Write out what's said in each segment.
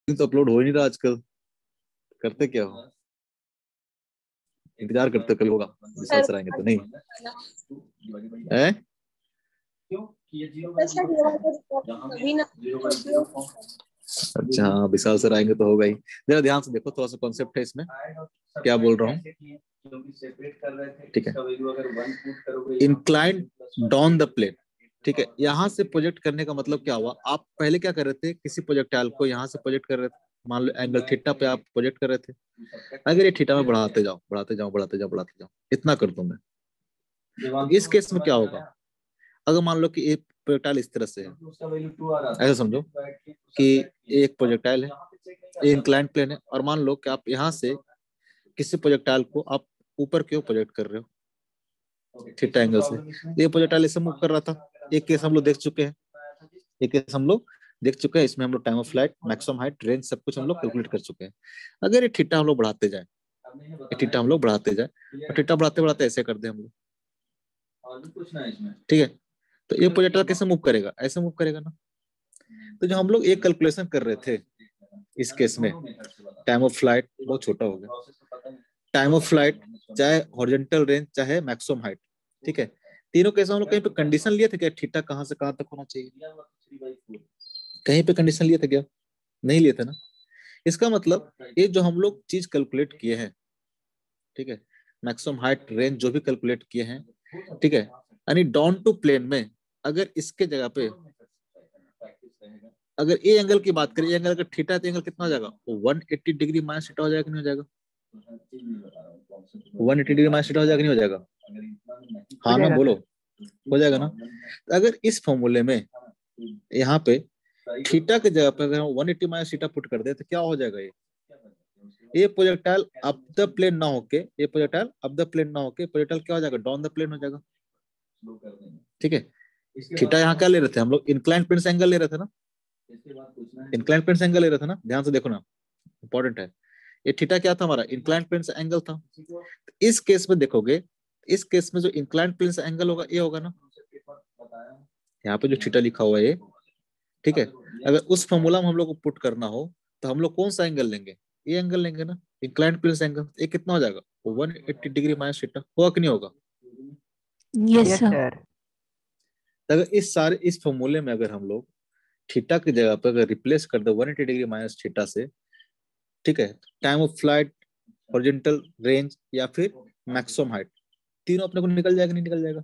तो अपलोड हो ही नहीं रहा आजकल, करते क्या हो? इंतजार करते हो कभी होगा, विशाल सर सर आएंगे तो नहीं है? सर ये वाला रिकॉर्डिंग कभी ना upload अच्छा हाँ, विशाल सर आएंगे तो होगा ही। जरा ध्यान से देखो, थोड़ा सा कॉन्सेप्ट है इसमें, क्या बोल रहा हूँ। ठीक है, इंक्लाइन डाउन द प्लेन। ठीक है, यहाँ से प्रोजेक्ट करने का मतलब क्या हुआ, आप पहले क्या कर रहे थे, किसी प्रोजेक्टाइल को यहाँ से प्रोजेक्ट कर रहे थे, मान लो एंगल थीटा पे आप प्रोजेक्ट कर रहे थे। अगर ये थीटा में बढ़ाते जाओ बढ़ाते जाओ बढ़ाते जाओ बढ़ाते जाओ, इतना कर दूं मैं, तो इस केस में क्या होगा, अगर मान लो कि एक प्रोजेक्टाइल इस तरह से है, ऐसा समझो कि एक प्रोजेक्टाइल है, ये इंक्लाइन प्लेन है, और मान लो कि आप यहाँ से किसी प्रोजेक्टाइल को आप ऊपर की ओर प्रोजेक्ट कर रहे हो थीटा एंगल से, ये प्रोजेक्टाइल ऐसे मूव कर रहा था। एक केस हम लोग देख चुके हैं, एक केस हम लोग देख चुके हैं, इसमें हम लोग time of flight, maximum height, range सब कुछ हम लोग कैलकुलेट कर चुके हैं। अगर ये थीटा हम लोग बढ़ाते जाए, ये थीटा हम लोग बढ़ाते जाए, और थीटा बढ़ाते बढ़ाते ऐसे कर दे हम लोग, ठीक है, तो ये प्रोजेक्टाइल कैसे मूव करेगा, ऐसे मूव करेगा ना। तो जो हम लोग एक कैलकुलेशन कर रहे थे इस केस में, टाइम ऑफ फ्लाइट बहुत छोटा हो गया, टाइम ऑफ फ्लाइट चाहे हॉरिजॉन्टल रेंज चाहे मैक्सिमम हाइट, ठीक है, तीनों केस हम लोग कहीं पे कंडीशन लिए थे क्या, थीटा कहां से कहां तक होना चाहिए, कहीं पे कंडीशन लिए थे क्या, नहीं लिए थे ना। इसका मतलब ये जो हम लोग चीज कैलकुलेट किए हैं, ठीक है, मैक्सिमम हाइट रेंज जो भी कैलकुलेट किए हैं, ठीक है, यानी डाउन टू प्लेन में अगर इसके जगह पे अगर ए एंगल की बात करें, एंगल अगर थीटा तो एंगल कितना हो जाएगा, 180 डिग्री माइनस थीटा हो जाएगा कि नहीं हो जाएगा, 180 डिग्री माइनस थीटा हो जाएगा कि नहीं हो जाएगा, हाँ ना बोलो, हो जाएगा ना। अगर इस फॉर्मूले में यहाँ पे थीटा की जगह पे अगर हम 180 माइनस थीटा पुट कर दे तो क्या हो जाएगा, ये प्रोजेक्टाइल अप द प्लेन ना होके, ये प्रोजेक्टाइल अप द प्लेन ना होके प्रोजेक्टाइल क्या हो जाएगा, डाउन द प्लेन हो जाएगा। ठीक है, थीटा यहाँ क्या ले रहे थे हम लोग, इंक्लाइन प्लेन से एंगल ले रहे थे ना, इंक्लाइन प्लेन से एंगल ले रहे थे ना, ध्यान से देखो ना, इंपॉर्टेंट है। ये थीटा क्या था हमारा, इंक्लाइन प्लेन से एंगल था। इस केस में देखोगे, इस केस में जो इंक्लाइन प्लेन से एंगल होगा ये होगा ना, यहाँ पे जो थीटा लिखा हुआ है ये, ठीक है, अगर उस फॉर्मूला में हम लोग को पुट करना हो तो हम लोग कौन सा एंगल लेंगे, ये एंगल लेंगे ना, इंक्लाइन प्लेन से एंगल, ये कितना हो जाएगा, 180 डिग्री माइनस थीटा, होगा कि नहीं होगा। Yes yes sir. सर। तो अगर इस फॉर्मूले में अगर हम लोग थीटा की जगह पर अगर रिप्लेस कर दे 180 डिग्री माइनस थीटा से, ठीक है, time of flight, horizontal range या फिर मैक्सिमम हाइट, तीनों अपने को निकल जाएगा, नहीं निकल जाएगा,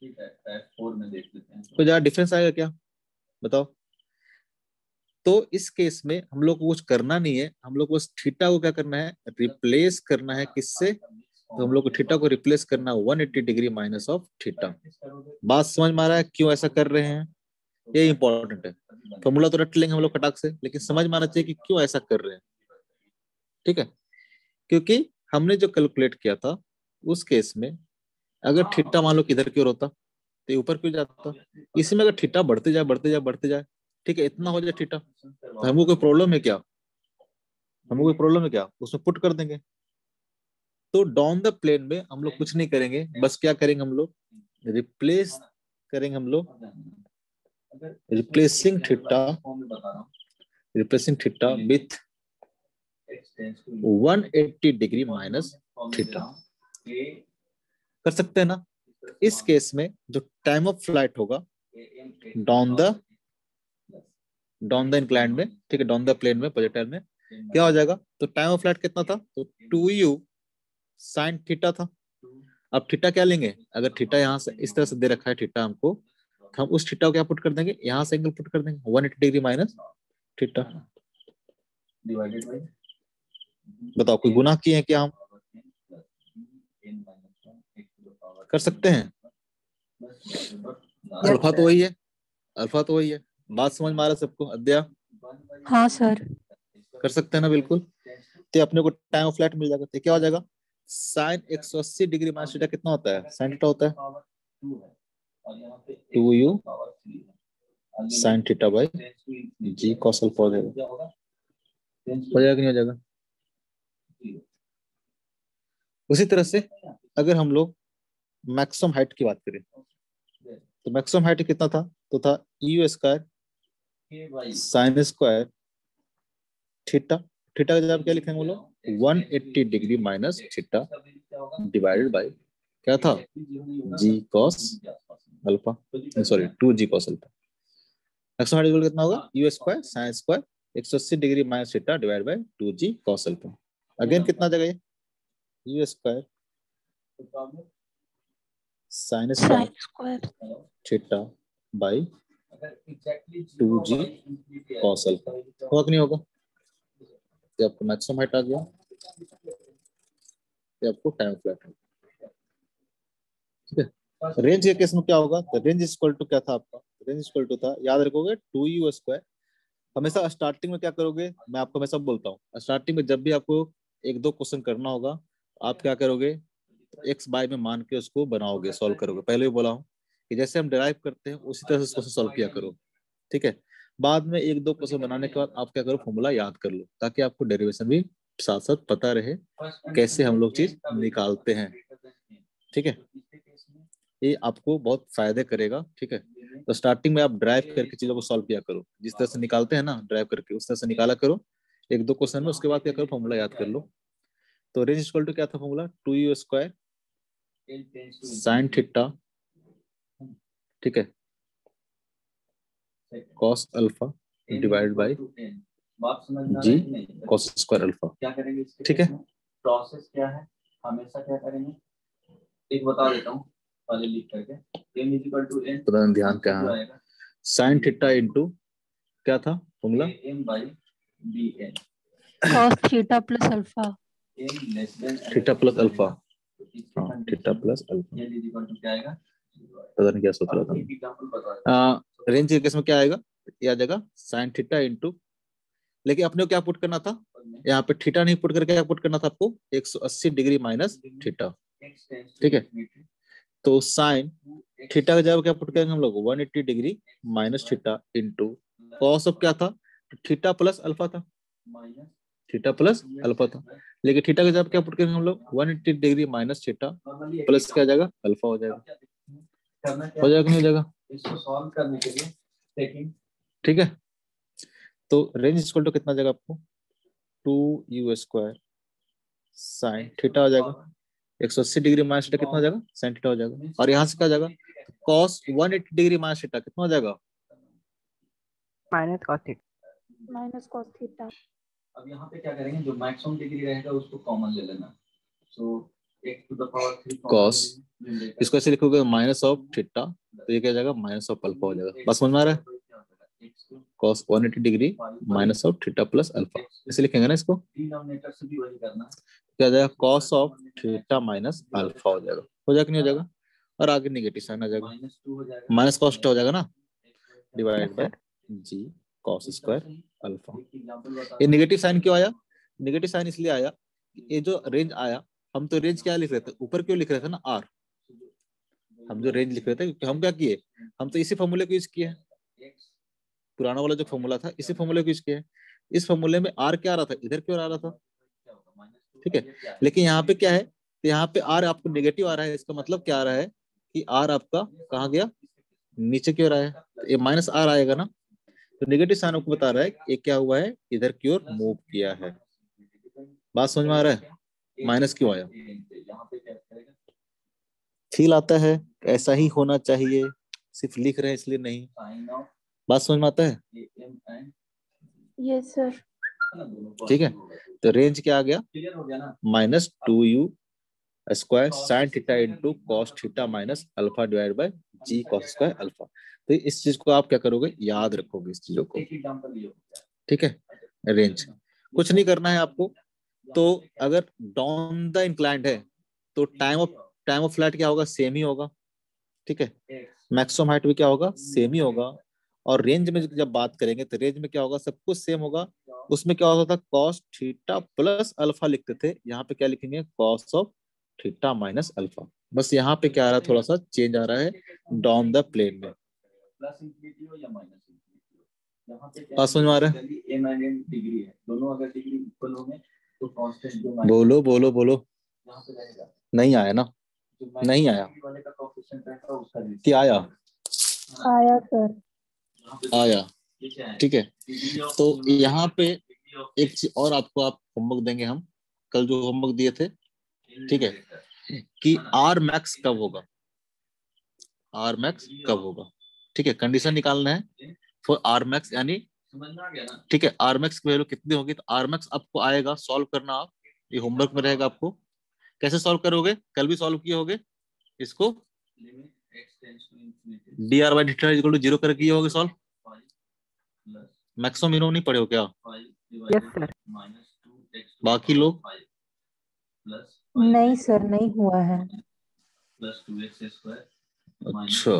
तो ज्यादा डिफरेंस आएगा क्या, बताओ। तो इस केस में हम लोग को कुछ करना नहीं है, हम लोग को बस थीटा को क्या करना है, रिप्लेस करना है, किससे, तो हम लोग को थीटा को रिप्लेस करना है 180 डिग्री माइनस ऑफ थीटा। बात समझ में आ रहा है क्यों ऐसा कर रहे हैं, ये इंपॉर्टेंट है। फॉर्मूला तो रट लेंगे हम लोग फटाक से, लेकिन समझ में आना चाहिए कि क्यों ऐसा कर रहे हैं। ठीक है, क्योंकि हमने जो कैलकुलेट किया था उस केस में अगर थीटा मान लो किधर की ओर होता तो ऊपर क्यों जाता, इसमें अगर थीटा बढ़ते जाए बढ़ते जाए बढ़ते जाए, ठीक है, इतना हो जाए थीटा, तो हमको कोई प्रॉब्लम है क्या, हमको कोई प्रॉब्लम है क्या, उसमें पुट कर देंगे। तो डाउन द प्लेन में हम लोग कुछ नहीं करेंगे, बस क्या करेंगे हम लोग, रिप्लेस करेंगे हम लोग, replacing theta with 180 degree minus theta, कर सकते हैं ना। इस केस में जो टाइम ऑफ फ्लाइट होगा डाउन द इंक्लाइंड में, ठीक है, डाउन द प्लेन में प्रोजेक्टाइल में क्या हो जाएगा, तो टाइम ऑफ फ्लाइट कितना था, तो 2u साइन थीटा था। अब थीटा क्या लेंगे, अगर थीटा यहाँ से इस तरह से दे रखा है थीटा हमको, तो हम उस थीटा को क्या पुट कर देंगे, यहाँ से एंगल पुट कर देंगे 180 डिग्री माइनस थीटा। बताओ कोई गुनाह किए हैं क्या हम, कर सकते हैं, अल्फा तो वही है, अल्फा तो वही है, बात समझ में आ रहा है सबको, अद्या हाँ सर। कर सकते हैं ना, बिल्कुल। तो अपने को टाइम ऑफ फ्लाइट मिल जाएगा, तो क्या हो जाएगा, साइन 180 डिग्री माइनस थीटा कितना होता है, साइन थीटा होता है 2u sine theta by g cos alpha हो जाएगा, हो जाएगा कि नहीं हो जाएगा। उसी तरह से अगर हम लोग मैक्सिमम हाइट की बात करें तो मैक्सिमम हाइट कितना था, तो था u square sine square theta, theta का जवाब क्या लिखेंगे हम लोग, 180 degree minus theta divided by क्या था, g cos alpha, sorry 2g cos alpha. X equal कितना होगा, u square sine square 180 degree minus theta divide by 2g cos alpha. Again कितना जगह ये, u square sine sine square square theta by 2g cos alpha. होगा कि नहीं होगा, ये आपको मैक्सिमम हाइट आ गया, ये आपको टाइम फ्लैट है। ठीक है, रेंज के केस में क्या होगा, तो रेंज इक्वल टू क्या था आपका, रेंज इक्वल टू था, याद रखोगे 2u स्क्वायर। हमेशा स्टार्टिंग में क्या करोगे, मैं आपको हमेशा बोलता हूँ, स्टार्टिंग में जब भी आपको एक दो क्वेश्चन करना होगा, आप क्या करोगे, एक्स बाय में मान के उसको बनाओगे, सॉल्व करोगे। पहले भी बोला हूँ कि जैसे हम डिराइव करते हैं उसी तरह से क्वेश्चन सॉल्व किया करो। ठीक है, बाद में एक दो क्वेश्चन बनाने के बाद आप क्या करो, फॉर्मूला याद कर लो, ताकि आपको डेरिवेशन भी साथ साथ पता रहे कैसे हम लोग चीज निकालते हैं। ठीक है, ये आपको बहुत फायदे करेगा। ठीक है, तो स्टार्टिंग में आप ड्राइव करके चीजों को सॉल्व किया करो, जिस तरह से निकालते हैं ना ड्राइव करके, उस तरह से निकाला करो एक दो क्वेश्चन में, उसके बाद क्या करो, फॉर्मूला याद कर लो। तो रेंज इक्वल टू क्या था formula, 2u square sine theta, ठीक है, cos alpha divide by g cos square alpha. क्या करेंगे, ठीक है, प्रोसेस क्या है, हमेशा क्या करेंगे, एक बता देता हूँ पहले लिख करके, m इक्वल टू n, पता नहीं ध्यान क्या है, साइन थीटा इनटू क्या था formula, m by bn, cos theta plus alpha, theta plus alpha, हाँ थीटा प्लस अल्फा, पता नहीं क्या सोच रहा था। रेंज के केस में क्या आएगा, ये आ जाएगा साइन थीटा इनटू, लेकिन अपने को क्या पुट करना था, यहाँ पे थीटा नहीं पुट करके क्या पुट करना था आपको, 180 डिग्री माइनस थीटा। ठीक है, तो साइन थीटा का जगह क्या पुट करेंगे हम लोग, 180 degree minus theta into cos of क्या था, थीटा प्लस अल्फा था, थीटा प्लस अल्फा था, लेकिन थीटा का जगह क्या पुट करेंगे हम लोग, 180 डिग्री माइनस थीटा प्लस क्या जाएगा, अल्फा हो जाएगा, हो जाएगा नहीं हो जाएगा, इसको सॉल्व करने के लिए। ठीक है, तो रेंज इक्वल टू कितना जाएगा आपको, 2u स्क्वायर साइन थीटा हो जाएगा, 180 डिग्री माइनस थीटा कितना हो जाएगा, साइन थीटा हो जाएगा, और यहाँ से क्या हो जाएगा, कॉस 180 डिग्री माइनस थीटा कितना हो जाएगा, माइनस कॉस थीटा। अब यहाँ पे क्या करेंगे, जो मैक्सिमम डिग्री रहेगा उसको कॉमन ले लेना, so x to the power 3 cos, इसको ऐसे लिखोगे माइनस ऑफ थीटा, तो ये क्या जाएगा, माइनस ऑफ अल्फा हो जाएगा। बस समझ में आ रहा है, cos 180 degree minus of theta plus alpha, ऐसे लिखेंगे ना इसको, क्या जाएगा, cos of theta minus alpha हो जाएगा, हो जाएगा नहीं हो जाएगा, और आगे नेगेटिव साइन आ जाएगा, माइनस कॉस्ट हो जाएगा ना, divide by g cos square alpha. ये नेगेटिव साइन क्यों आया, नेगेटिव साइन इसलिए आया, ये जो रेंज आया, हम तो रेंज क्या लिख रहे थे, ऊपर क्यों लिख रहे थे ना आर, हम जो रेंज लिख रहे थे, क्योंकि हम क्या किए, हम तो इसी फॉर्मूले को यूज किए हैं, पुराना वाला जो फॉर्मूला था इसी फॉर्मूले को यूज किया है, इस फॉर्मूले में आर क्या आ रहा था, इधर क्यों आ रहा था, ठीक है, लेकिन यहाँ पे क्या है, तो यहाँ पे आर आपको नेगेटिव आ रहा है, इसका मतलब क्या आ रहा है कि आर आपका कहाँ गया, नीचे क्यों रहा है, तो ये माइनस आर आएगा ना, तो नेगेटिव साइन आपको बता रहा है ये क्या हुआ है, इधर की ओर मूव किया है। बात समझ में आ रहा है, माइनस क्यों आया, फील आता है ऐसा ही होना चाहिए, सिर्फ लिख रहे हैं इसलिए नहीं, बात समझ में आता है, यस सर। ठीक है, तो रेंज क्या आ गया, minus 2u square sine theta into cos theta minus alpha divide by g cos square alpha. तो इस चीज को आप क्या करोगे, याद रखोगे इस चीजों को, ठीक है, रेंज कुछ नहीं करना है आपको, तो अगर डाउन द इंक्लाइंड है तो टाइम ऑफ फ्लाइट क्या होगा, सेम ही होगा, ठीक है, मैक्सिमम हाइट भी क्या होगा, सेम ही होगा, और रेंज में जब बात करेंगे तो रेंज में क्या होगा, सब कुछ सेम होगा, उसमें क्या होता था, कॉस थीटा प्लस अल्फा लिखते थे, यहाँ पे क्या लिखेंगे, cos of theta minus alpha, बस यहाँ पे क्या आ रहा है, थोड़ा सा चेंज आ रहा है डाउन द प्लेन में, बात समझ में आ रहा है, बोलो बोलो बोलो, नहीं आया ना, नहीं आया, क्या आया, आया सर। आया, ठीक है, तो यहाँ पे एक चीज और आपको आप होमवर्क देंगे, हम कल जो होमवर्क दिए थे, ठीक है, कि आर मैक्स कब होगा, आर मैक्स कब होगा, ठीक है, कंडीशन निकालना है फॉर आर मैक्स, यानी ठीक है आर मैक्स की वैल्यू कितनी होगी, तो आर मैक्स आपको आएगा, सॉल्व करना आप, ये होमवर्क में रहेगा आपको। कैसे सॉल्व करोगे, कल भी सॉल्व किए होगे इसको, d r by d theta equal to 0 करके किए होगे सॉल्व, मैक्सिमम मिनिमम नहीं पढ़े हो क्या? Yes sir. बाकी लोग नहीं सर, नहीं हुआ है। अच्छा,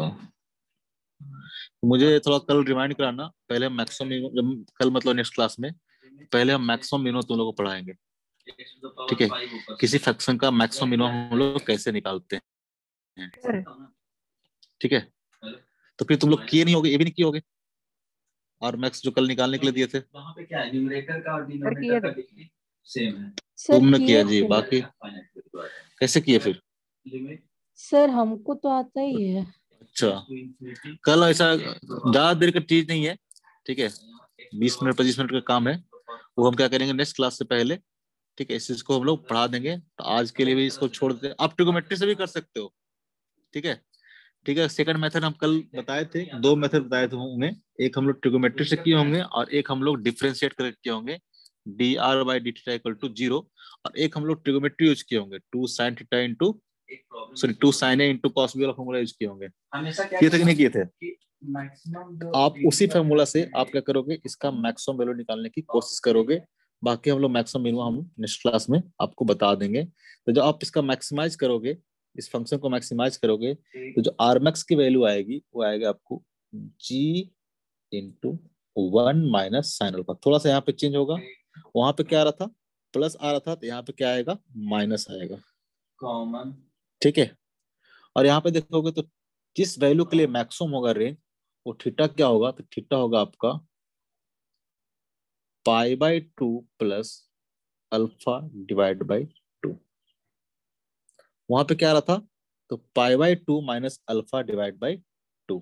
मुझे थोड़ा कल रिमाइंड कराना, पहले हम मैक्सिमम, जब कल मतलब नेक्स्ट क्लास में पहले हम मैक्सिमम मिनिमम तुम लोगों को पढ़ाएंगे, ठीक है, किसी फंक्शन का मैक्सिमम मिनिमम हम लोग कैसे निकालते हैं, ठीक है, तो फिर तुम लोग किए नहीं होगे, ये भी नहीं किए होगे, और मैक्स जो कल निकालने के लिए दिए थे, वहाँ पे क्या है, न्यूमरेटर का और डिनोमिनेटर का डिग्री सेम है। सर तुमने किए किया जी, थे। बाकी कैसे किए फिर? सर हमको तो आता ही है। अच्छा, कल ऐसा ज्यादा देर का चीज नहीं है, ठीक है, 20 मिनट 25 मिनट का काम है, वो हम क्या करेंगे नेक्स्ट क्लास से पहले, ठीक है, इस चीज को हम लोग पढ़ा देंगे, तो आज के लिए भी इसको छोड़ देते हैं, आप ट्रिगोमेट्री से भी कर सकते हो, ठीक है, ठीक है, सेकंड मेथड हम कल बताए थे, दो मेथड बताए थे उन्हें, एक हम लोग ट्रिगोमेट्री से किए होंगे और एक हम लोग डिफरेंशिएट करके किए होंगे, d r by d theta equal to 0, और एक हम लोग ट्रिगोमेट्री यूज किए होंगे, 2 sin theta into sorry 2 sin a into cos b वाला फॉर्मूला यूज किए होंगे, किए थे कि नहीं किए थे? आप उसी फॉर्मूला से आप क्या करोगे, इसका मैक्सिमम वैल्यू निकालने की कोशिश करोगे, बाकी हम लोग मैक्सिमम मिनिमम हम नेक्स्ट क्लास में आपको बता देंगे। तो जब आप इसका मैक्सिमाइज करोगे, इस फंक्शन को मैक्सिमाइज करोगे, तो जो आर मैक्स की वैल्यू आएगी वो आएगा आपको g into 1 minus sine alpha, थोड़ा सा यहाँ पे चेंज होगा, वहां पे क्या आ रहा था प्लस आ रहा था, तो यहाँ पे क्या आएगा माइनस आएगा, कॉमन, ठीक है, और यहाँ पे देखोगे तो जिस वैल्यू के लिए मैक्सिमम होगा रेंज, वो थीटा क्या होगा, तो थीटा होगा आपका pi by 2 plus alpha divide by 2, वहां पे क्या आ रहा था, तो pi by 2 minus alpha divide by 2,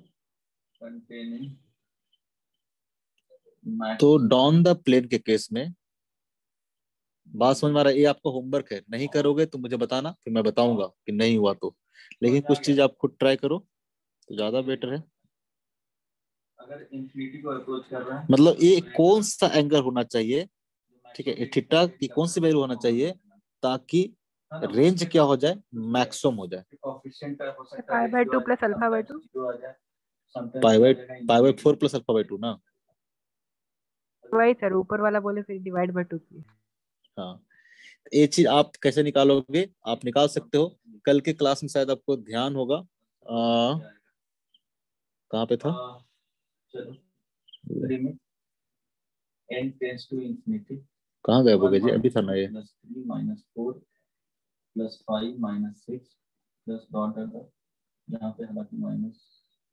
तो डाउन द प्लेन के केस में बात समझ में आ रहा है, ये आपका होमवर्क है, नहीं करोगे तो मुझे बताना, फिर मैं बताऊंगा कि नहीं हुआ तो, लेकिन कुछ चीज आप खुद ट्राई करो तो ज्यादा बेटर है। अगर इंफिनिटी को अप्रोच कर रहा है, मतलब ये कौन सा एंगल होना चाहिए, ठीक है, ये थीटा की कौन सी वैल्यू होना चाहिए ताकि रेंज क्या हो जाए, मैक्सिमम हो जाए, pi by 2 plus alpha by 2, pi by 4 plus alpha by 2 ना, वही सर, ऊपर वाला बोले फिर डिवाइड बाय 2 की। हाँ, ये चीज आप कैसे निकालोगे, आप निकाल सकते हो, कल के क्लास में शायद आपको ध्यान होगा, कहाँ पे था, कहाँ गए बोगे जी, अभी था ना ये, -4 +5 -6 प्लस डॉट अगर यहाँ पे हालांकि माइनस,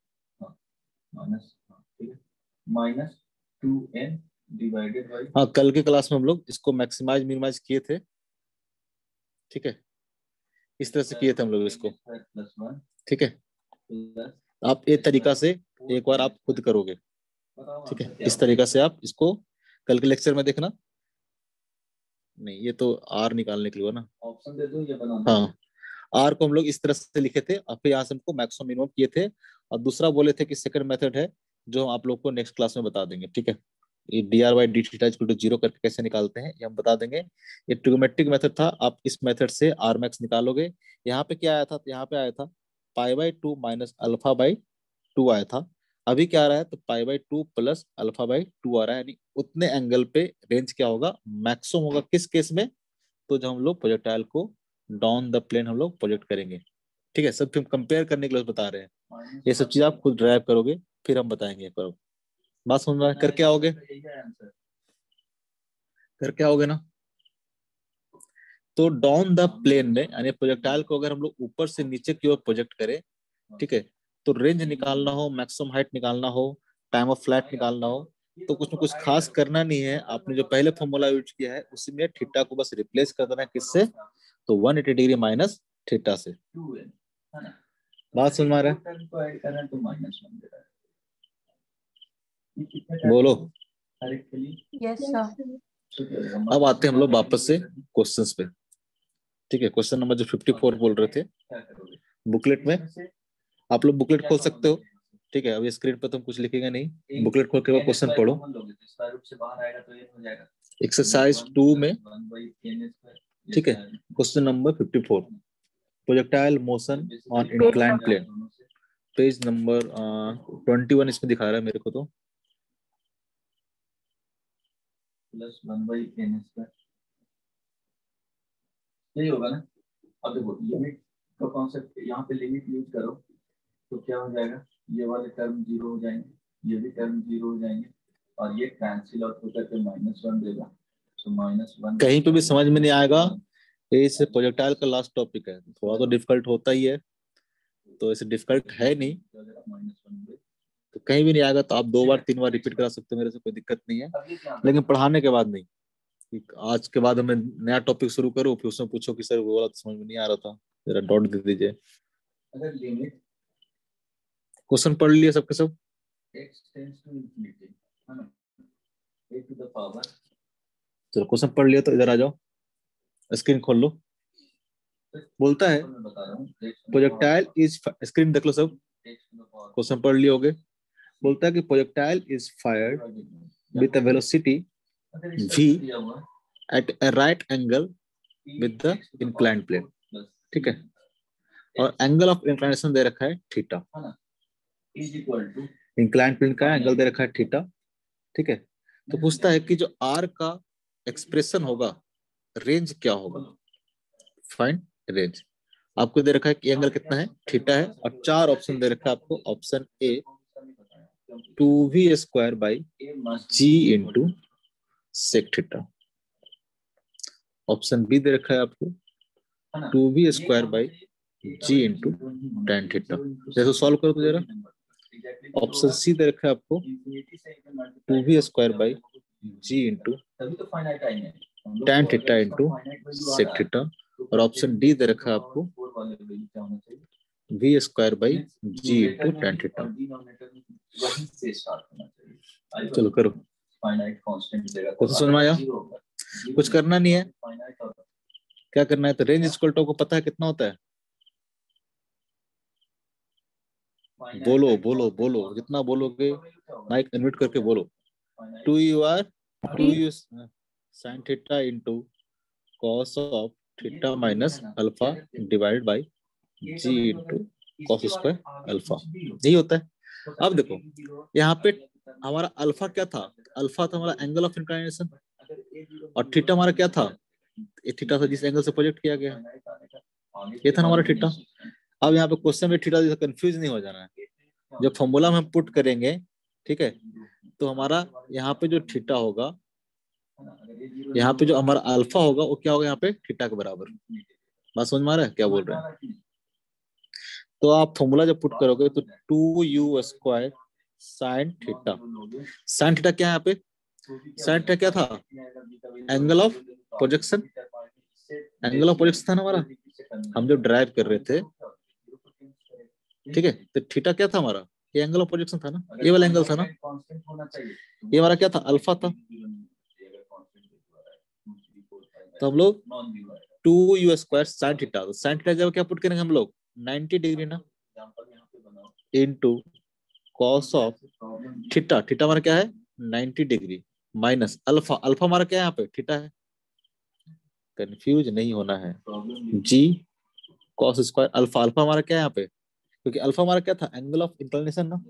ठीक है, -2n डिवाइडेड बाई, हाँ कल के क्लास में हम लोग इसको मैक्सिमाइज मिनिमाइज किए थे, ठीक है, इस तरह से किए थे हम लोग इसको, +1 ठीक है, आप एक तरीका से एक बार आप खुद करोगे, ठीक है, इस तरीका से आप इसको कल के लेक्चर में देखना, नहीं ये तो आर निकालने के लिए ना, ऑप्शन दे दो ये बना, हाँ आर को हम लोग इस तरह से लिखे थे, और फिर यहाँ से हमको मैक्सिमम मिनिमम किए थे, और दूसरा बोले थे कि सेकंड मेथड है जो हम आप लोग को नेक्स्ट क्लास में बता देंगे, ठीक है, ये d r by d theta equal to 0 करके कैसे निकालते हैं ये हम बता देंगे, ये ट्रिगोमेट्रिक मेथड था, आप इस मेथड से आर मैक्स निकालोगे, यहाँ पे क्या आया था, यहाँ पे आया था pi by 2 minus alpha by 2 आया था, अभी क्या आ रहा है, तो pi by 2 plus alpha by 2 आ रहा है, यानी उतने एंगल पे रेंज क्या होगा, मैक्सिमम होगा, किस केस में, तो जब हम लोग प्रोजेक्टाइल को डाउन द प्लेन हम लोग प्रोजेक्ट करेंगे, ठीक है, सब हम कंपेयर करने के लिए बता रहे हैं, ये सब चीज आप खुद ड्राइव करोगे फिर हम बताएंगे, करो बात समझ में, करके आओगे, करके आओगे ना, तो डाउन द प्लेन में यानी प्रोजेक्टाइल को अगर हम लोग ऊपर से नीचे की ओर प्रोजेक्ट करें, ठीक है, तो रेंज निकालना हो, मैक्सिमम हाइट निकालना हो, टाइम ऑफ फ्लाइट निकालना हो, तो कुछ न कुछ खास करना नहीं है, आपने जो पहले फॉर्मूला यूज किया है उसी में थीटा को बस रिप्लेस कर देना है, किससे, तो 180 डिग्री माइनस थीटा से, बात समझ में आ रहा है, बोलो, यस सर। अब आते हैं हम लोग वापस से क्वेश्चंस पे। ठीक है, क्वेश्चन नंबर जो 54 बोल रहे थे, बुकलेट में आप लोग बुकलेट खोल सकते हो। ठीक है, अभी स्क्रीन पर तुम कुछ लिखेंगे नहीं, बुकलेट खोल के वो क्वेश्चन पढ़ो। एक्सरसाइज 2 में, ठीक है, question number 54, projectile motion on inclined plane, page number 21 इसमें दिखा रहा है मेरे को तो। प्लस 1/n², यही होगा ना। अब देखो लिमिट का कॉन्सेप्ट, यहाँ पे लिमिट यूज करो तो क्या हो जाएगा, ये वाले टर्म 0 हो जाएंगे, ये भी टर्म 0 हो जाएंगे, और ये कैंसिल आउट होकर के -1 देगा। तो -1 कहीं पे भी समझ में नहीं आएगा, ये इस प्रोजेक्टाइल का लास्ट टॉपिक है, थोड़ा तो डिफिकल्ट होता ही है, तो ऐसे डिफिकल्ट है नहीं, तो कहीं भी नहीं आएगा तो आप 2 बार 3 बार रिपीट करा सकते हो, मेरे से कोई दिक्कत नहीं है, लेकिन पढ़ाने के बाद नहीं। आज के बाद हमें नया टॉपिक शुरू करो, फिर उसमें पूछो कि सर वो वाला तो समझ में नहीं आ रहा था, जरा डॉट दे दीजिए। अगर लिमिट क्वेश्चन पढ़ लिए सबके सब? x टेंड्स टू इंफिनिटी, है ना, a टू द पावर, चलो क्वेश्चन पढ़ लिया तो इधर आ जाओ, स्क्रीन खोल लो। बोलता है प्रोजेक्टाइल इज, स्क्रीन देख लो सब, क्वेश्चन पढ़ लिए होगे। बोलता है कि projectile is fired with a velocity v at a right angle with the inclined plane, ठीक है, और एंगल ऑफ इंक्लिनेशन दे रखा है थीटा, इंक्लाइंड प्लेन का एंगल दे रखा है थीटा, ठीक है। तो पूछता है कि जो r का एक्सप्रेशन होगा, रेंज क्या होगा, फाइंड रेंज। आपको दे रखा है कि एंगल कितना है, थीटा है, और 4 ऑप्शन दे रखा है आपको। Option A 2v² g into sec theta, option B दे रखा है आपको 2v² g into tan theta. जैसे सॉल्व करो तो जरा, ऑप्शन सी दे रखा है आपको 2v² g into tan theta into sec theta, और ऑप्शन डी दे रखा है आपको v² g into tan theta. चलो करो, कुछ समझ में आया? कुछ करना नहीं है, क्या करना है, तो रेंज इक्वल टू को पता है कितना होता है, बोलो बोलो बोलो, जितना बोलोगे माइक अनम्यूट करके बोलो। 2u sin theta into cos of theta minus alpha divided by g into cos square alpha, यही होता है। अब देखो यहाँ पे हमारा अल्फा क्या था, अल्फा था हमारा एंगल ऑफ इंक्लिनेशन, और थीटा हमारा क्या था, ये थीटा था जिस एंगल से प्रोजेक्ट किया गया, ये था हमारा थीटा। अब यहाँ पे क्वेश्चन में थीटा कंफ्यूज नहीं हो जाना है, जब फॉर्मूला में हम पुट करेंगे, ठीक है, तो हमारा यहाँ पे जो थीटा होगा, यहाँ पे जो हमारा अल्फा होगा वो क्या होगा, यहाँ पे थीटा के बराबर। बात समझ में आ रहा है क्या बोल रहे हैं? तो आप फॉर्मूला जब पुट करोगे तो 2u² sin theta, sin theta क्या है यहाँ पे, sin थीटा क्या था, angle of projection, angle of projection था ना हमारा, हम जब ड्राइव कर रहे थे, ठीक है, तो थीटा क्या था हमारा, ये एंगल ऑफ प्रोजेक्शन था ना, ये वाला एंगल था ना, ये हमारा क्या था, अल्फा था। तो हम लोग 2u² sin थीटा, तो sin थीटा जब क्या पुट करेंगे हम लोग 90 डिग्री ना, into cos of theta, theta हमारा क्या है 90 डिग्री, माइनस अल्फा, अल्फा हमारा क्या है यहाँ पे थीटा है, कंफ्यूज नहीं होना है, g cos square alpha, alpha हमारा क्या है यहाँ पे, क्योंकि अल्फा हमारा क्या था, एंगल ऑफ इंक्लिनेशन ना।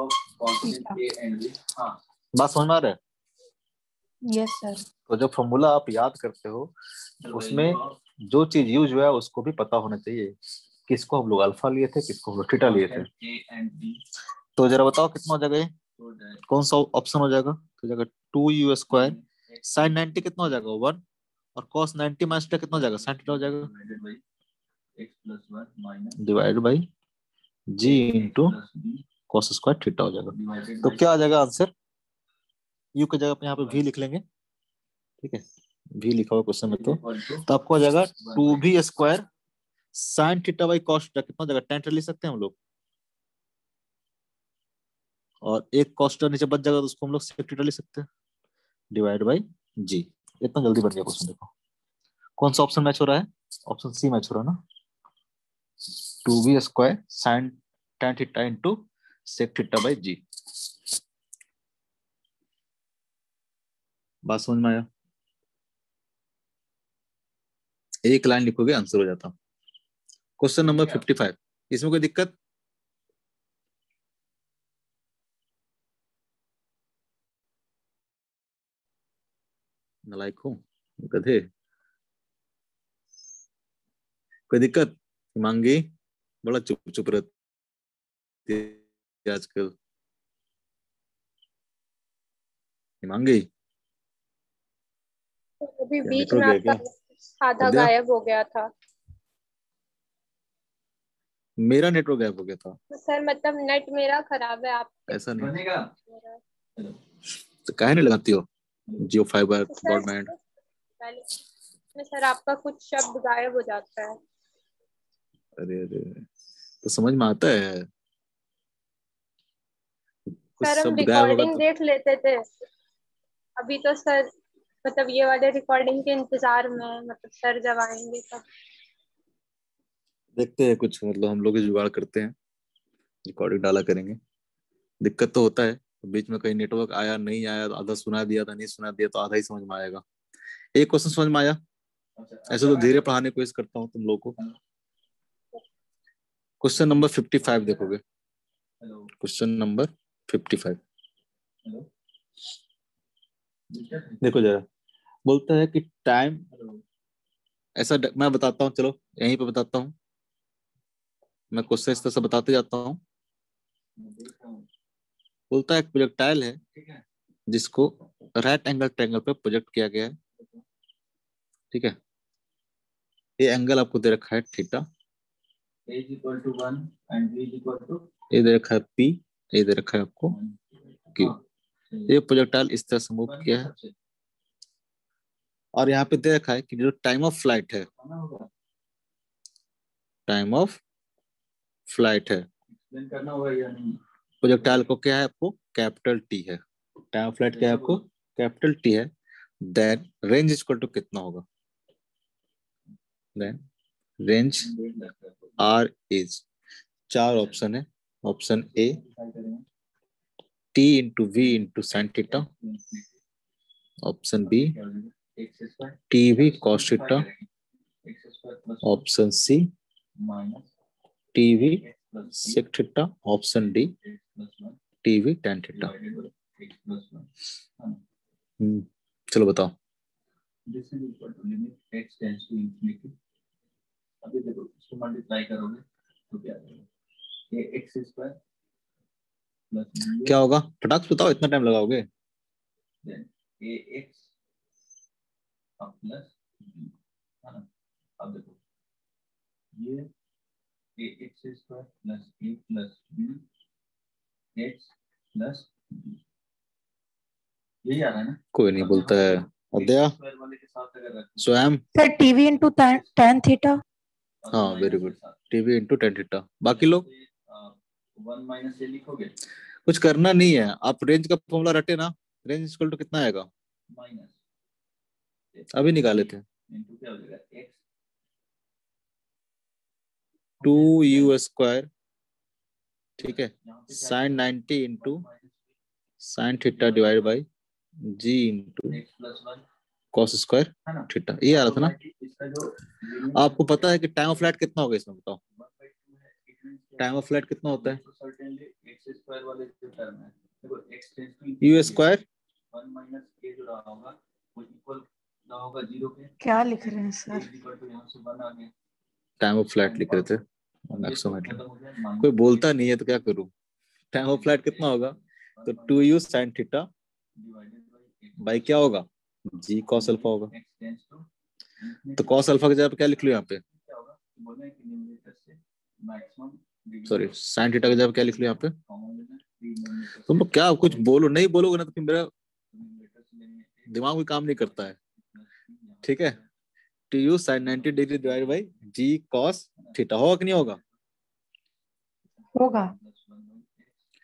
बात समझ में आ रहा है? Yes sir. तो जब फॉर्मूला आप याद करते हो, उसमें जो चीज यूज हुआ है उसको भी पता होना चाहिए, किसको हम लोग अल्फा लिए थे, किसको हम लोग थीटा लिए थे। तो जरा बताओ कितना हो जाएगा, ये कौन सा ऑप्शन हो जाएगा, तो जाएगा 2u² sin 90 कितना हो जाएगा 1, और cos 90 माइनस थीटा कितना हो जाएगा, sin थीटा हो जाएगा, divide by g into cos square theta हो जाएगा। तो क्या आ जाएगा आंसर, u की जगह पे यहाँ पे v लिख लेंगे, ठीक है, v लिखा हुआ क्वेश्चन में, तो आपको आ जाएगा 2v² sin theta by cos theta कितना हो जाएगा, tan थीटा लिख सकते हैं हम लोग, और एक cos थीटा नीचे बच जाएगा तो उसको हम लोग sec थीटा लिख सकते हैं, डिवाइड बाई g। इतना जल्दी बन गया क्वेश्चन। देखो कौन सा ऑप्शन मैच हो रहा है, ऑप्शन सी मैच हो रहा है ना, 2b² sin tan theta into sec theta by g. बात समझ में आया? एक लाइन लिखोगे आंसर हो जाता। क्वेश्चन नंबर 55, इसमें कोई दिक्कत? नलायक हूँ गधे, कोई दिक्कत? मांगी बड़ा चुप चुप रहती है आजकल। मांगी अभी क्या बीच में नेटवर्क है आपका क्या? आधा विद्या, गायब हो गया था। मेरा नेटवर्क गायब हो गया था? तो सर मतलब नेट मेरा खराब है, आप ऐसा नहीं बनेगा। तो काहे नहीं लगाती हो जियो फाइबर तो सर ब्रॉडबैंड? पहले में सर आपका कुछ शब्द गायब हो जाता है। अरे अरे, तो समझ में आता है, कुछ सर हम शब्द गायब होगा रिकॉर्डिंग तो। देख लेते थे, अभी तो सर मतलब ये वाले रिकॉर्डिंग के इंतजार में है, मतलब सर जब आएंगे तब। देखते हैं कुछ, मतलब हम लोग ही जुगाड़ करते हैं, रिकॉर्डिंग डाला करेंगे। दिक्कत तो होता है बीच में कहीं नेटवर्क आया नहीं आया, आधा सुना दिया था नहीं सुना दिया तो आधा ही समझ में आएगा। एक क्वेश्चन समझ में आया? ऐसे तो धीरे पढ़ाने की कोशिश करता हूँ तुम लोग को। क्वेश्चन नंबर 55 देखोगे, क्वेश्चन नंबर 55 देखो जरा। बोलता है कि टाइम, ऐसा मैं बताता हूँ, चलो यहीं पे बताता हूँ, मैं क्वेश्चन इस तरह से बताते जाता हूँ। बोलता है एक प्रोजेक्टाइल है जिसको राइट एंगल ट्रायंगल पे प्रोजेक्ट किया गया है, ठीक है। ये एंगल आपको दे रखा है थीटा, ये दे रखा है पी, ये दे रखा है आपको क्यू। ये प्रोजेक्टाइल इस तरह से मूव किया है और यहाँ पे दे रखा है कि जो टाइम ऑफ फ्लाइट है, टाइम ऑफ फ्लाइट है प्रोजेक्टाइल को क्या है आपको कैपिटल टी है, टाइम ऑफ फ्लाइट क्या है आपको कैपिटल टी है। देन रेंज इक्वल टू कितना होगा? देन रेंज आर इज, चार ऑप्शन है। Option A T into v into sine theta, option B T v cos theta, option C T v sec theta, option D T v tan theta. चलो बताओ। अभी देखो इसको multiply करोगे तो क्या आएगा, ये एक्स स्क्वायर प्लस क्या होगा फटाक से बताओ, इतना टाइम लगाओगे? ए एक्स प्लस बी, है ना। अब देखो ये a x square plus a plus b x plus b, यही आ रहा है ना। कोई नहीं बोलता है अद्या स्क्वायर वाले के साथ अगर रखो स्वयं। Sir T v into tan theta. हाँ very good, T v into tan theta. बाकी लोग 1 माइनस ए लिखोगे, कुछ करना नहीं है, आप रेंज का फॉर्मूला रटे ना, रेंज इक्वल टू कितना आएगा माइनस अभी निकाले थे, इनटू क्या हो जाएगा एक्स 2u², ठीक है, sine 90 into sine theta divide by g into x plus 1 cos square theta. ये आ रहा था ना। आपको पता है कि टाइम ऑफ फ्लाइट कितना होगा इसमें बताओ? टाइम ऑफ फ्लाइट कितना होता है? u², 1 माइनस के जो रहा होगा वो इक्वल ना होगा 0 के। क्या लिख रहे हैं सर? यहाँ से 1 आ गया, टाइम ऑफ फ्लाइट लिख रहे थे कोई बोलता नहीं है तो क्या करूं। टाइम ऑफ फ्लाइट कितना होगा? तो 2u sin थीटा बाई क्या होगा जी cos अल्फा होगा। तो cos अल्फा की जगह पे क्या लिख लो यहाँ पे, सॉरी sin थीटा की जगह पे क्या लिख लो यहाँ पे। तुम लोग क्या कुछ बोलो, नहीं बोलोगे ना तो फिर मेरा दिमाग भी काम नहीं करता है, ठीक है। 2u sin 90 degree divide by g cos theta होगा कि नहीं होगा? होगा।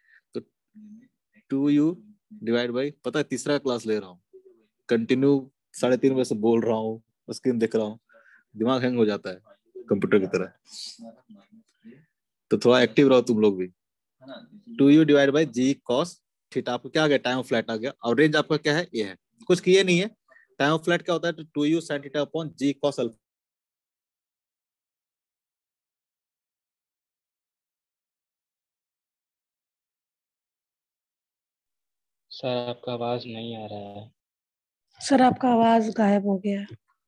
तो 2u डिवाइड बाई, पता है तीसरा क्लास ले रहा हूँ, कंटिन्यू 3:30 बजे से बोल रहा हूँ, स्क्रीन देख रहा हूँ, दिमाग हैंग हो जाता है कंप्यूटर की तरह। तो थोड़ा एक्टिव रहो तुम लोग भी। 2u divide by g cos theta, आपको क्या आ गया, टाइम ऑफ फ्लाइट आ गया। और रेंज आपका क्या है, ये है, कुछ किए नहीं है। टाइम ऑफ फ्लाइट क्या होता है, तो 2u sin theta upon g cos alpha. Sir आपका आवाज नहीं आ रहा है। सर आपका आवाज गायब हो गया।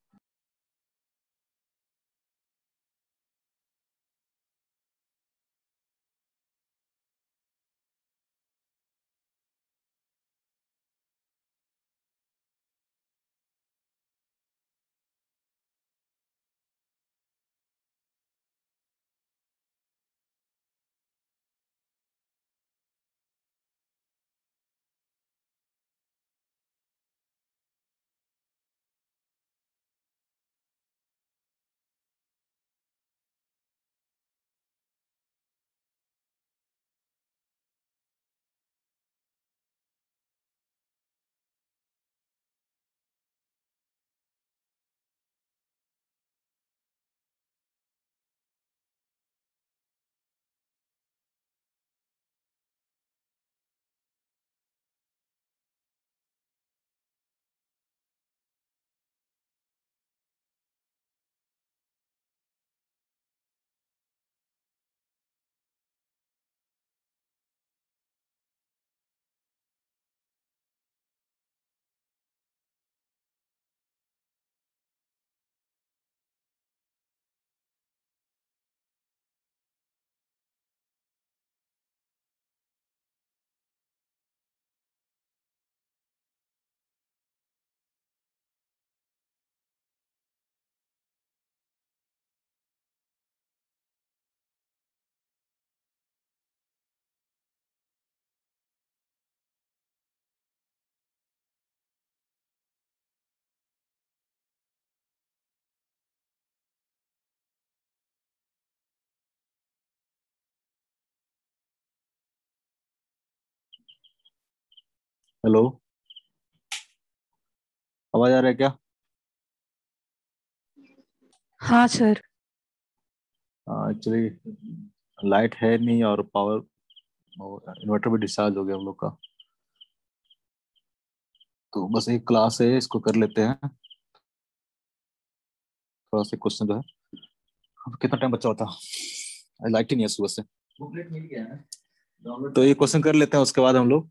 हेलो, आवाज आ रहा है क्या? हाँ सर। एक्चुअली लाइट है नहीं और पावर और इन्वर्टर भी डिस्चार्ज हो गया हम लोग का, तो बस एक क्लास है, इसको कर लेते हैं। थोड़ा सा क्वेश्चन जो है, अब कितना टाइम बचा होता, लाइट ही नहीं है सुबह से, बुकलेट मिल गया है, तो ये क्वेश्चन कर लेते हैं, उसके बाद हम लोग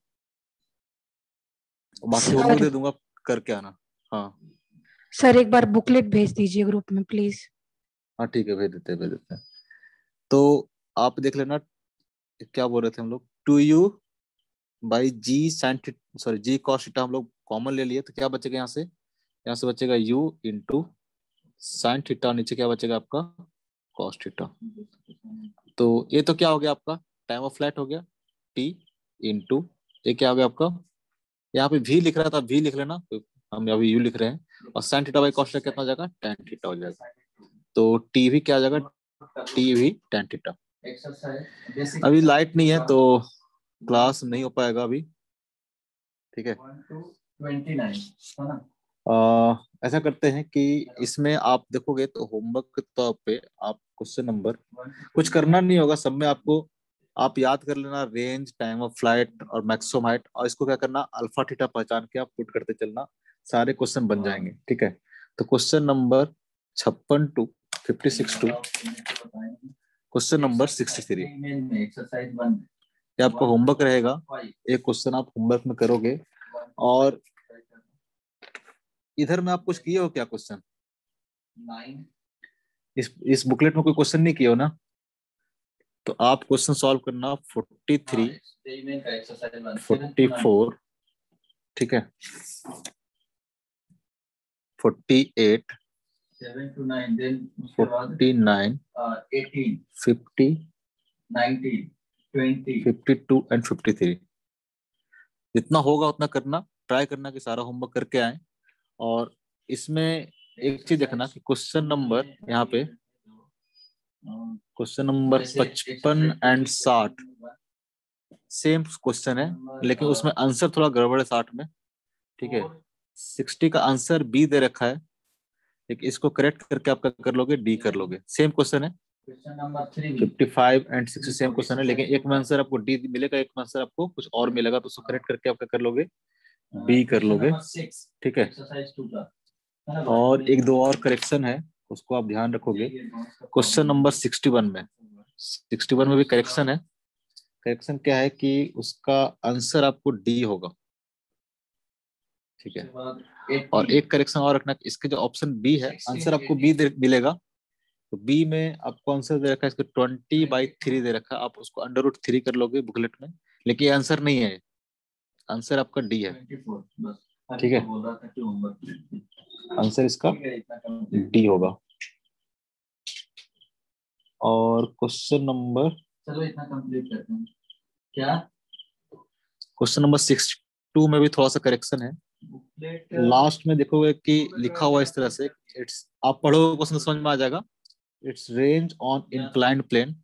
बाकी होमवर्क सर दे दूंगा, करके आना। हाँ सर एक बार बुकलेट भेज दीजिए ग्रुप में प्लीज। हाँ ठीक है, भेज देते हैं। तो आप देख लेना, क्या बोल रहे थे हम लोग, 2u by g sine, sorry g cos theta हम लोग कॉमन ले लिए, तो क्या बचेगा यहाँ से बचेगा u इंटू साइन थीटा, नीचे क्या बचेगा आपका कॉस थीटा। तो ये तो क्या हो गया आपका, टाइम ऑफ फ्लाइट हो गया t इंटू, ये क्या हो गया आपका, यहाँ पे v लिख रहा था, v लिख लेना, तो हम अभी u लिख रहे हैं, और sine theta by cos theta कितना हो जाएगा, tan थीटा हो जाएगा। तो t भी क्या आ जाएगा, t भी tan थीटा। अभी लाइट नहीं है तो क्लास नहीं हो पाएगा अभी, ठीक है। 29 है ना। ऐसा करते हैं कि इसमें आप देखोगे तो होमवर्क के तौर पे आप क्वेश्चन नंबर, कुछ करना नहीं होगा, सब में आपको आप याद कर लेना रेंज, टाइम ऑफ फ्लाइट और मैक्सिमम हाइट, और इसको क्या करना, अल्फा थीटा पहचान के आप पुट करते चलना, सारे क्वेश्चन बन जाएंगे, ठीक है। तो question number 56 to 56 to question number 63, exercise 1 ये आपका होमवर्क रहेगा, एक क्वेश्चन आप होमवर्क में करोगे। और इधर में आप कुछ किए हो क्या क्वेश्चन, 9 इस बुकलेट में कोई क्वेश्चन नहीं किए हो ना, तो आप क्वेश्चन सॉल्व करना 43, 44, ठीक है, 48, 7 to 9, then उसके बाद 49, 18, 50, 19, 20, 52 एंड 53। जितना होगा उतना करना, ट्राई करना कि सारा होमवर्क करके आए। और इसमें एक चीज देखना कि क्वेश्चन नंबर यहाँ पे, question number 55 and 60 same question है, लेकिन उसमें आंसर थोड़ा गड़बड़ है 60 में, ठीक है। 60 का आंसर बी दे रखा है, लेकिन इसको करेक्ट करके आप क्या कर लोगे, डी कर लोगे। सेम क्वेश्चन है, question number 3 55 and 60 same question है, लेकिन एक में आंसर आपको डी मिलेगा, एक में आंसर आपको कुछ और मिलेगा, तो उसको करेक्ट करके आप क्या कर लोगे, बी कर लोगे। ठीक है, एक्सरसाइज 2 का और एक दो और करेक्शन है, उसको आप ध्यान रखोगे। क्वेश्चन नंबर 61 में भी करेक्शन है। करेक्शन क्या है कि उसका आंसर आपको डी होगा। ठीक है, और एक करेक्शन और रखना, इसके जो ऑप्शन बी है, आंसर आपको बी मिलेगा, तो बी में आपको आंसर दे रखा है, इसको 20/3 दे रखा है, आप उसको अंडर रूट 3 कर लोगे बुकलेट में, लेकिन ये आंसर नहीं है, आंसर आपका डी है। 24 बस। ठीक है, बोल रहा था कि होमवर्क आंसर इसका डी होगा। और क्वेश्चन नंबर, चलो इतना कंप्लीट करते हैं। क्या क्वेश्चन नंबर 62 में भी थोड़ा सा करेक्शन है। लास्ट में देखोगे कि लिखा हुआ इस तरह से, इट्स, आप पढ़ोगे क्वेश्चन समझ में आ जाएगा। It's range on inclined plane,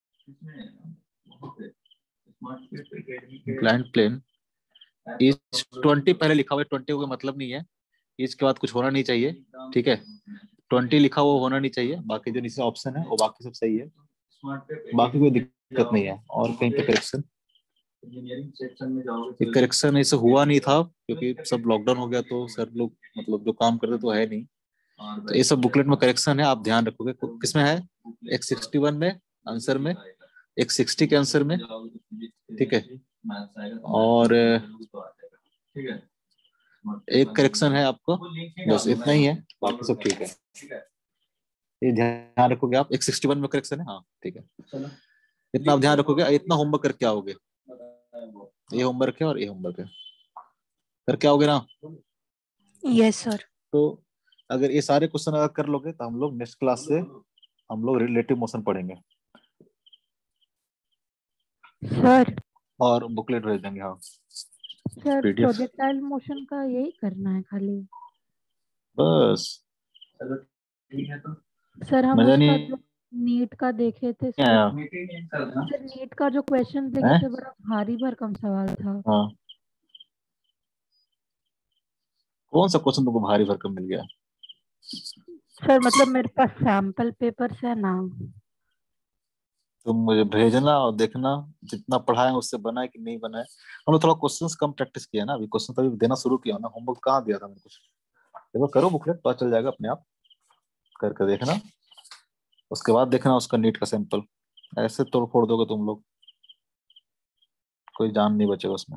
inclined plane is 20, पहले लिखा हुआ है 20 का मतलब नहीं है, इसके बाद कुछ होना नहीं चाहिए। ठीक है, 20 लिखा हुआ होना नहीं चाहिए, बाकी जो नीचे ऑप्शन है वो बाकी सब सही है, बाकी कोई दिक्कत नहीं है। और कहीं पे करेक्शन, इंजीनियरिंग सेक्शन में जाओगे करेक्शन ऐसे हुआ नहीं था क्योंकि सब लॉकडाउन हो गया, तो सर लोग मतलब जो काम करते तो है नहीं, तो ये सब बुकलेट में करेक्शन है, आप ध्यान रखोगे। किसमें है, एक 61 में आंसर में, एक 60 के आंसर में। ठीक है, और एक करेक्शन है आपको, बस इतना ही है, बाकी सब ठीक है। ये ध्यान रखोगे आप, एक 61 में करेक्शन है। हाँ ठीक है, इतना आप ध्यान रखोगे, इतना होमवर्क करके आओगे, ये होमवर्क है और ये होमवर्क है, करके आओगे ना। Yes sir. तो अगर ये सारे क्वेश्चन अगर कर लोगे तो हम लोग नेक्स्ट क्लास से हम लोग रिलेटिव मोशन पढ़ेंगे सर और बुकलेट भेज देंगे। हाँ, सर PDF प्रोजेक्टाइल मोशन का यही करना है खाली। बस। चलो ठीक है, तो सर हम मजा उसका नहीं जो नीट का देखे थे आया सर नीट का जो क्वेश्चन देखे है? थे बड़ा भारी भरकम सवाल था। हाँ, कौन सा क्वेश्चन तुमको भारी भरकम मिल गया? सर मतलब मेरे पास सैंपल पेपर्स है ना। तुम मुझे भेजना और देखना जितना पढ़ाए उससे बना है कि नहीं बना है। हमने थोड़ा क्वेश्चंस कम प्रैक्टिस किया ना, अभी क्वेश्चन तो अभी देना शुरू किया ना, होमवर्क कहाँ दिया था मैंने कुछ। देखो करो बुकलेट, पता चल जाएगा अपने आप, करके देखना, उसके बाद देखना उसका नीट का सैंपल। ऐसे तोड़ फोड़ दोगे तुम लोग, कोई जान नहीं बचेगा उसमें।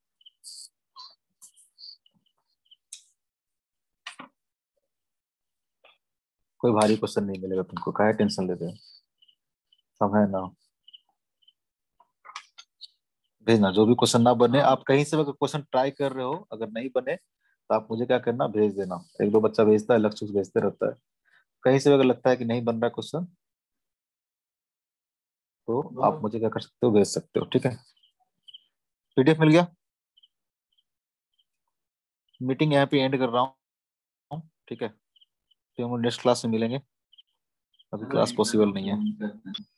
कोई भारी क्वेश्चन नहीं मिलेगा तुमको, काहे टेंशन लेते हो, सब है ना। भेजना, जो भी क्वेश्चन ना बने, आप कहीं से अगर क्वेश्चन ट्राई कर रहे हो, अगर नहीं बने तो आप मुझे क्या करना, भेज देना। एक दो बच्चा भेजता है, लक्ष्य भेजते रहता है, कहीं से अगर लगता है कि नहीं बन रहा क्वेश्चन तो आप मुझे क्या कर सकते हो, भेज सकते हो। ठीक है, PDF मिल गया। मीटिंग यहाँ पे एंड कर रहा हूँ। ठीक है, फिर हम नेक्स्ट क्लास में मिलेंगे, अभी क्लास पॉसिबल नहीं है।